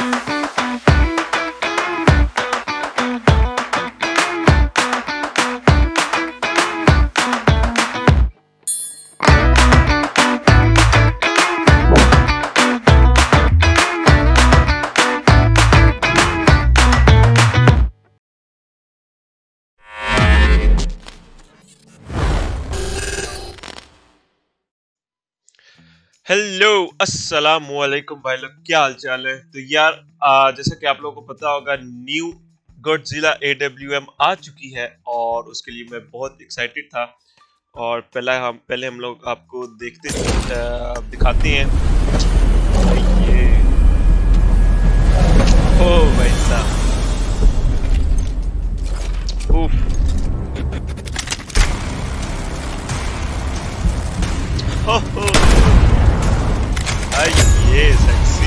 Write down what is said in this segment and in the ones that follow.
Hello अस्सलाम वालेकुम भाई लोग, क्या हाल चाल है। तो यार जैसा कि आप लोगों को पता होगा, न्यू गॉडजिला AWM आ चुकी है और उसके लिए मैं बहुत एक्साइटेड था। और पहले हम लोग आपको दिखाते हैं ये। ओ भाई साहब, उफ, हो ये सेक्सी।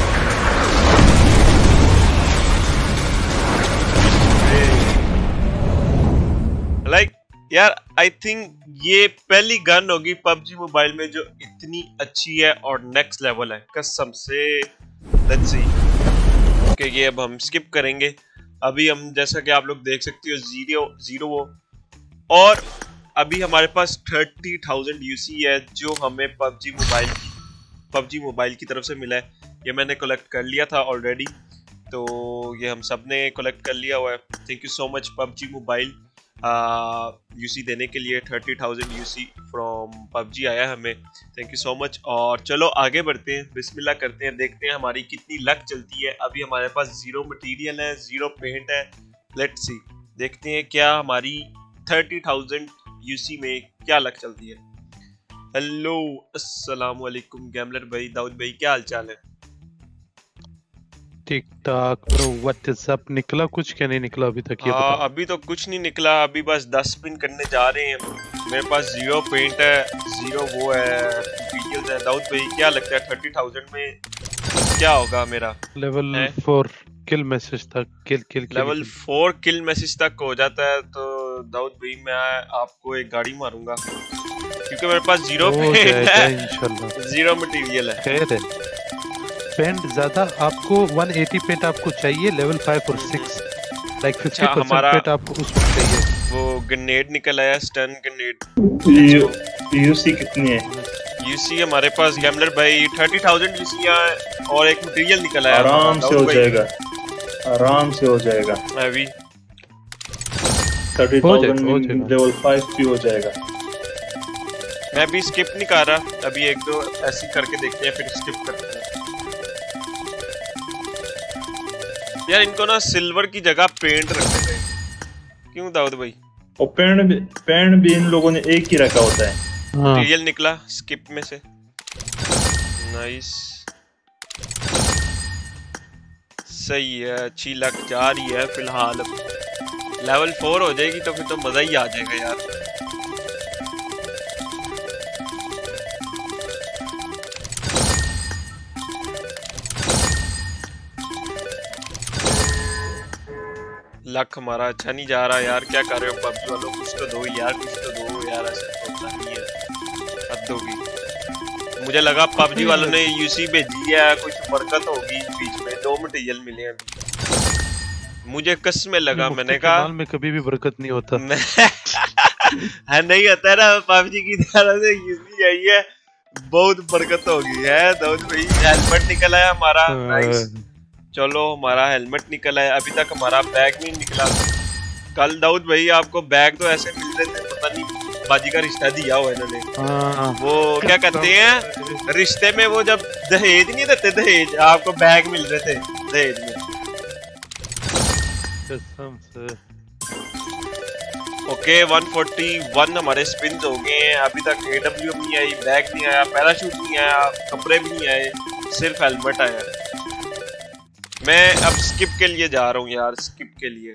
लाइक यार, आई थिंक ये पहली गन होगी पबजी मोबाइल में जो इतनी अच्छी है और नेक्स्ट लेवल है कसम से। Let's see. ओके, ये अब हम स्किप करेंगे। अभी हम, जैसा कि आप लोग देख सकते हो, जीरो और अभी हमारे पास 30,000 यूसी है जो हमें पबजी मोबाइल की तरफ से मिला है। ये मैंने कलेक्ट कर लिया था ऑलरेडी, तो ये हम सब ने कलेक्ट कर लिया हुआ है। Thank you so much PUBG mobile UC देने के लिए। 30,000 यूसी फ्रॉम पबजी आया हमें, थैंक यू सो मच। और चलो आगे बढ़ते हैं, बिस्मिल्लाह करते हैं, देखते हैं हमारी कितनी लक चलती है। अभी हमारे पास जीरो मटेरियल है, जीरो पेंट है। लेट्स सी, देखते हैं क्या हमारी 30,000 यूसी में क्या लक चलती है। हेलो अस्सलाम वालेकुम गैमलर भाई, दाऊद भाई, क्या हाल चाल है। ठीक ठाक ब्रो, व्हाट इज अप। निकला कुछ क्या नहीं निकला अभी तक, ये बताओ। अभी तो कुछ नहीं निकला, अभी बस 10 स्पिन करने जा रहे हैं। मेरे पास जीरो पेंट है, जीरो वो है मटेरियल्स है। दाऊद भाई क्या लगता है 30,000 में क्या होगा मेरा। लेवल 4 किल मैसेज तक किल लेवल 4 किल मैसेज तक हो जाता है तो दाऊद भाई मैं आपको एक गाड़ी मारूंगा, क्योंकि मेरे पास जीरो पेंट है, इंशाल्लाह जीरो मटेरियल है। खैर है, पेंट ज्यादा आपको 180 पेंट आपको चाहिए लेवल 5 और 6, लाइक 50% पेंट आपको उस वक्त चाहिए। वो ग्रेनेड निकल आया, स्टन ग्रेनेड। यूसी कितनी है? यूसी हमारे पास गैमलर भाई 30,000 यूसी है और एक मटेरियल निकल आया। आराम से हो जाएगा, आराम से हो जाएगा। अभी 30,000 लेवल 5 भी हो जाएगा। मैं भी स्किप नहीं कर रहा, अभी एक दो ऐसी करके देखते हैं फिर स्किप करते हैं। यार इनको ना सिल्वर की जगह पेंट रखने चाहिए, क्यों दाऊद भाई? और पेंट भी इन लोगों ने एक ही रखा होता है। मटेरियल निकला स्किप में से, नाइस, सही है, अच्छी लक जा रही है फिलहाल। लेवल 4 हो जाएगी तो फिर तो मजा ही आ जाएगा यार। लक हमारा अच्छा नहीं जा रहा यार, क्या कर रहे हो पबजी वालों, कुछ तो दो यार, कुछ तो दो यार, ऐसा होता नहीं है, अब दोगी। मुझे लगा पबजी वालों ने यूसी भेजी है, कुछ बरकत होगी बीच में, 2 मटेरियल मिले हैं मुझे कसम में लगा। मैंने कहा में कभी भी बरकत नहीं होता है, नहीं होता है ना, पबजी की तरह से यूसी आई है, बहुत बरकत होगी है। दाऊद भाई हेलमेट निकला है हमारा, नाइस। चलो हमारा हेलमेट निकला है, अभी तक हमारा बैग नहीं निकला। कल दाऊद भाई आपको बैग तो ऐसे मिल रहे थे, पता नहीं बाजी का रिश्ता दिया हुआ इन्होंने। वो क्या कहते हैं रिश्ते में, वो जब दहेज नहीं देते, दहेज आपको बैग मिल रहे थे दहेज में। ओके 141 हमारे स्पिन हो गए हैं, अभी तक AWM नहीं आई, बैग नहीं आया, पैराशूट नहीं आया, कपड़े भी नहीं आए, सिर्फ हेलमेट आया। मैं अब स्किप के लिए जा रहा हूँ यार, स्किप के लिए।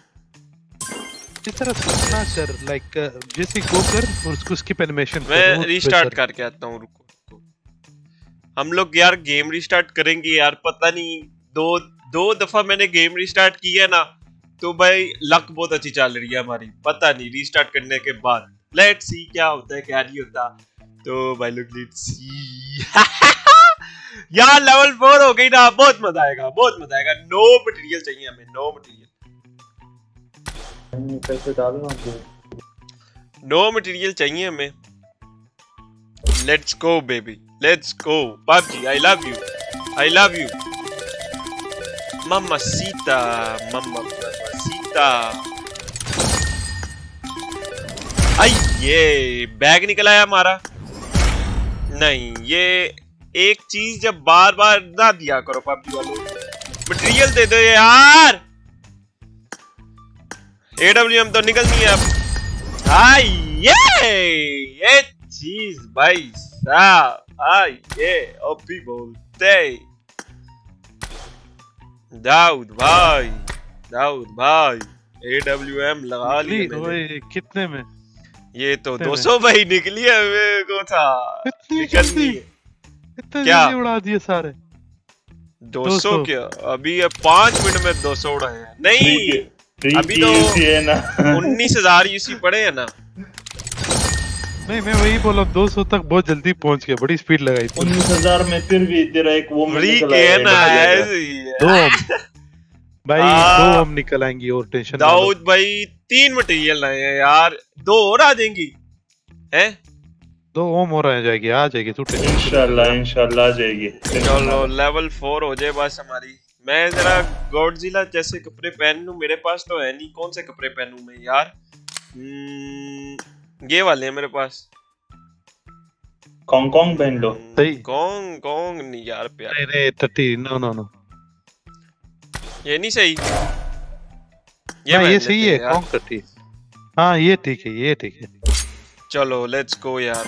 इस तरह से ना कर, लाइक जैसे गो कर और उसको स्किप एनिमेशन मैं रीस्टार्ट करके आता हूँ, रुको। हम लोग यार गेम रीस्टार्ट करेंगे यार, पता नहीं दो दफा मैंने गेम रीस्टार्ट की है ना, तो भाई लक बहुत अच्छी चल रही है हमारी, पता नहीं रीस्टार्ट करने के बाद लेट्स सी क्या होता है क्या नहीं होता। तो भाई लोग लेट्स सी यार लेवल 4 हो गई ना, बहुत मजा आएगा, बहुत मजा आएगा। नो मटेरियल चाहिए हमें, नो मटेरियल, पैसे डालो ना। नो मटेरियल चाहिए हमें। Let's go baby, let's go PUBG. I love you, I love you mamacita, mamacita। आई ये बैग निकला है हमारा। नहीं, ये एक चीज जब बार बार ना दिया करो पबजी वालों, मटेरियल दे दो यार। AWM तो निकलनी है अब। हाय ये चीज भाई साहब, हाय ये ओपी बोलते दाऊद भाई, दाऊद भाई AWM लगा ली मैंने। कितने में? ये तो 200 भाई निकली है, मेरे को था निकलनी है। क्या उड़ा दिए सारे? 200 क्या? अभी 5 मिनट में 200 उड़ाए हैं। नहीं अभी तो 19,000 यूसी पड़े हैं ना। नहीं मैं वही बोला, 200 तक बहुत जल्दी पहुंच गया, बड़ी स्पीड लगाई। 19,000 में फिर भी तेरा एक वो दो भाई 2 हम निकल आएंगी और टेंशन। दाऊद भाई 3 मटेरियल लाए हैं यार, 2 और आ जाएंगी हैं। 2 ओम हो रहा है, जाएगी आ जाएगी तू इंशाल्लाह, इंशाल्लाह आ जाएगी। चलो लेवल 4 हो जाए बस हमारी। मैं जरा गॉडजिला जैसे कपड़े पहन लूं, मेरे पास तो है नहीं। कौन से कपड़े पहनूं मैं यार? ये वाले हैं मेरे पास। कॉन्ग कॉन्ग पहन लो। सही। कॉन्ग कॉन्ग नहीं यार प्यार। नहीं 30 नो नो नो, ये नहीं सही। ये सही है कॉन्ग 30। हाँ ये ठीक है, ये ठीक है। चलो लेट्स गो यार।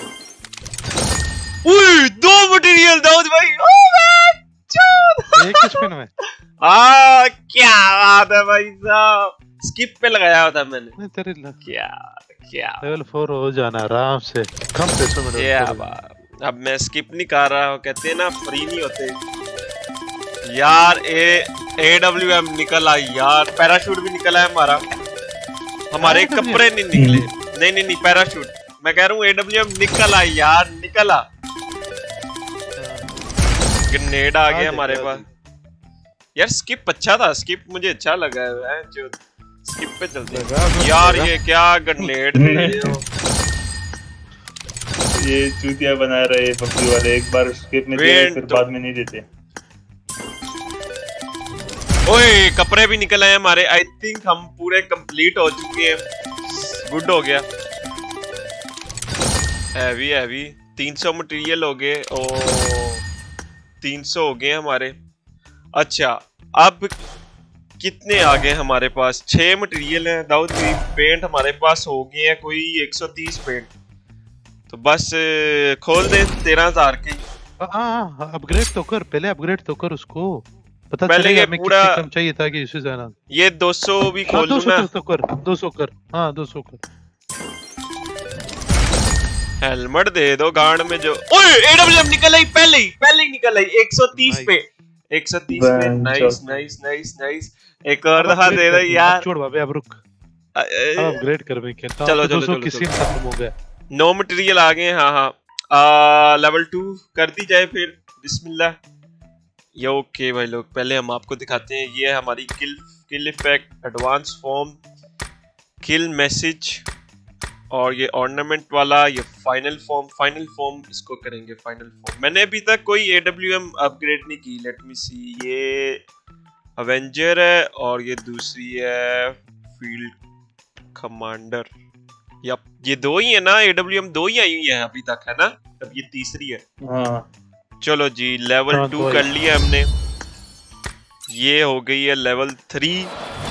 उई 2 मटेरियल दाऊद भाई। ओ एक स्पिन में। क्या बात है भाई साहब, स्किप पे लगाया होता मैंने। तेरे क्या क्या लेवल 4 हो जाना आराम से, कम पैसों में। क्या बात, अब मैं स्किप नहीं कर रहा हूँ। कहते हैं ना फ्री नहीं होते यार। AWM निकला यार, पैराशूट भी निकला है हमारा। हमारे कपड़े नहीं निकले। नहीं पैराशूट मैं कह रहा हूँ। AWM निकला यार, निकला। ग्रेनेड आ गया हमारे पास यार। स्किप अच्छा था, स्किप मुझे अच्छा लगा है जो स्किप पे चलते हैं यार। ये क्या ग्रेनेड ये चूतिया बना रहे पबजी वाले। एक बार स्किप में दे फिर बाद में नहीं देते। ओए कपड़े भी निकल आए हमारे। आई थिंक हम पूरे कंप्लीट हो चुके हैं। गुड हो गया। हैवी हैवी 300 मटेरियल हो गए और 300 हो गए हमारे। अच्छा अब कितने आ गए हमारे पास? 6 मटेरियल हैं दाऊद भाई। पेंट हमारे पास हो गए हैं कोई 130 पेंट। तो बस खोल दे 13,000 के। अपग्रेड तो कर, पहले अपग्रेड तो कर उसको, पता पहले चलेगा ये हमें पूरा कितनी कम चाहिए था कि इससे ज्यादा। ये 200 भी खोल लूं ना। 200 कर 200 कर। हाँ 200 कर। हेलमेट दे दो गांड में जो। ओए AWM निकल आई पहले ही निकल आई 130 पे। 130 पे। Nice nice nice nice. एक और दफा दे दो यार। छोड़ बाबे अब रुक, अपग्रेड कर मैं कहता हूं। चलो 200 की सीन खत्म हो गया। 9 मटेरियल आ गए। हाँ लेवल 2 कर दी जाए फिर। बिस्मिल्लाह। ये ओके भाई लोग, पहले हम आपको दिखाते हैं। ये है हमारी kill effect, advance form, kill message और ये ऑर्नामेंट वाला, ये फाइनल फॉर्म इसको करेंगे फाइनल फॉर्म। मैंने अभी तक कोई AWM अपग्रेड नहीं की। Let me see. ये अवेंजर है और ये दूसरी है फील्ड कमांडर। यप ये 2 ही है ना, AWM 2 ही आई हुई है अभी तक, है ना? अब ये तीसरी है। हाँ चलो जी लेवल 2 कर लिया हमने। ये हो गई है लेवल 3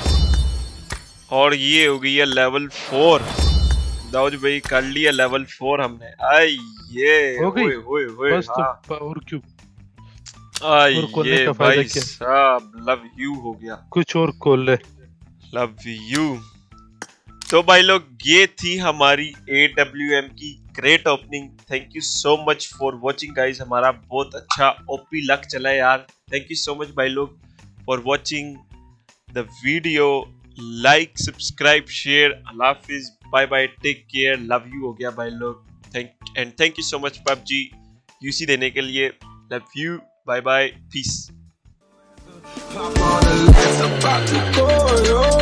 और ये हो गई है लेवल 4। दाऊद भाई कर लिया लेवल 4 हमने। आई ये ओए बस तो और क्यों? आई ये भाई साहब लव यू हो गया। कुछ और खोल ले। Love you. तो भाई लोग ये थी हमारी AWM की great opening. Thank you so much for watching guys. हमारा बहुत अच्छा ओपी लक चला है यार। थैंक यू सो मच भाई लोग for watching the video. Like subscribe share. अल्लाह हाफिज, bye bye, take care, love you हो गया भाई लोग। Thank you so much PUBG UC देने के लिए। Love you, bye bye, peace. Pop all the lights about to go, yo.